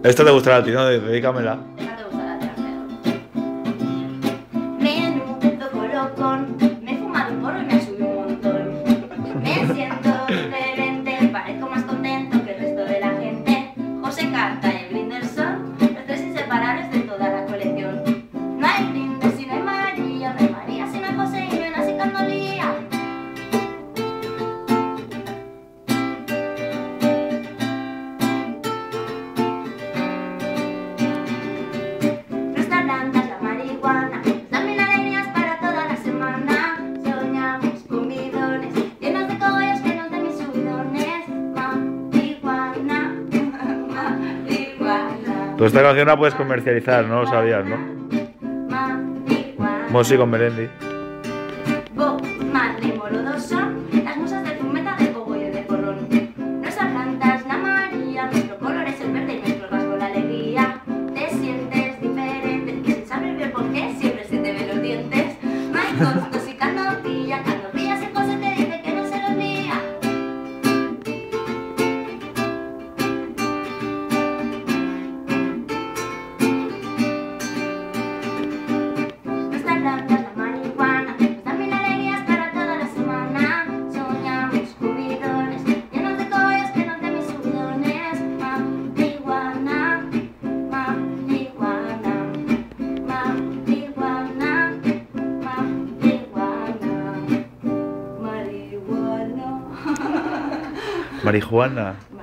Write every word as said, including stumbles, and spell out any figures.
Esto te gustará a ti, ¿no? Dedícamela. Esta te gustará a ti, Alfredo. Menudo colocón, me he fumado un porro y me ha subido un montón. Me siento diferente, parezco más contento que el resto de la gente. José Carta y el Grindr son los tres inseparables de toda la colección. No hay Grindr si no hay María, no hay María si no hay José y no hay Nancy Candolía. Nuestra planta es la marihuana, nos dan mil alegrías para toda la semana. Soñamos con bidones llenos de cogollos que nos den mis subidones. Marihuana, marihuana. Pues esta canción la puedes comercializar, ¿no? Lo sabías, ¿no? Marihuana. Mosi con Melendi. Bob Marley y Morodo son las musas del fumeta, del cogollo y del porrón. Nuestra planta es la María, nuestro color es el verde y nuestro rasgo la alegría. Te sientes diferente y sin saber bien por qué siempre se te ven los dientes. No hay costos y Candovilla, Candovilla si José te dice que no se los lía. Nuestra planta es la marihuana, nos dan mil alegrías para toda la semana. Soñamos con bidones llenos de cogollos que nos den mis subidones. Marihuana, marihuana, marihuana, marihuana, marihuana. Marihuana.